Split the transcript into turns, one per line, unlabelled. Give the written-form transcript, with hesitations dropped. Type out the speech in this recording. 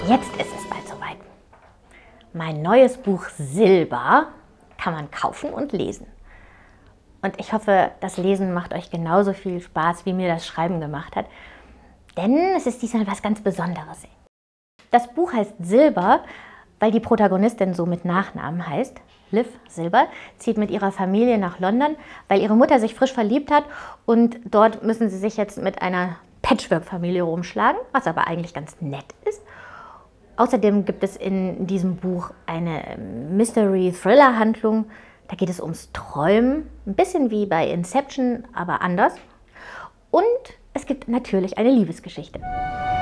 Jetzt ist es bald soweit. Mein neues Buch Silber kann man kaufen und lesen. Und ich hoffe, das Lesen macht euch genauso viel Spaß, wie mir das Schreiben gemacht hat. Denn es ist diesmal was ganz Besonderes. Das Buch heißt Silber, weil die Protagonistin so mit Nachnamen heißt. Liv Silber zieht mit ihrer Familie nach London, weil ihre Mutter sich frisch verliebt hat und dort müssen sie sich jetzt mit einer Patchwork-Familie rumschlagen, was aber eigentlich ganz nett ist. Außerdem gibt es in diesem Buch eine Mystery-Thriller-Handlung. Da geht es ums Träumen, ein bisschen wie bei Inception, aber anders. Und es gibt natürlich eine Liebesgeschichte.